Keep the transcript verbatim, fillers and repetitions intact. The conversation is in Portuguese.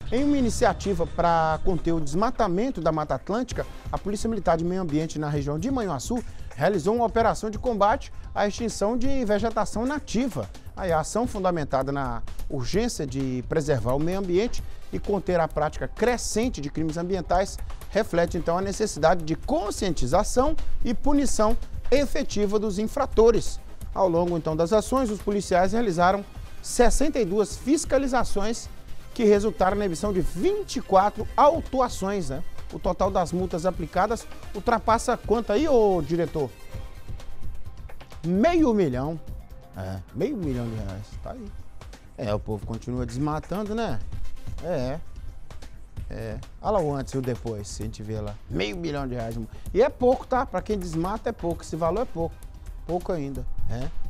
Em uma iniciativa para conter o desmatamento da Mata Atlântica, a Polícia Militar de Meio Ambiente na região de Manhuaçu realizou uma operação de combate à extinção de vegetação nativa. Aí, a ação fundamentada na urgência de preservar o meio ambiente e conter a prática crescente de crimes ambientais reflete, então, a necessidade de conscientização e punição efetiva dos infratores. Ao longo, então, das ações, os policiais realizaram sessenta e duas fiscalizações que resultaram na emissão de vinte e quatro autuações, né? O total das multas aplicadas ultrapassa quanto aí, ô diretor? Meio milhão. É, meio milhão de reais. Tá aí. É, o povo continua desmatando, né? É. É. Olha lá o antes e o depois, se a gente vê lá. Meio milhão de reais. E é pouco, tá? Pra quem desmata é pouco. Esse valor é pouco. Pouco ainda. É.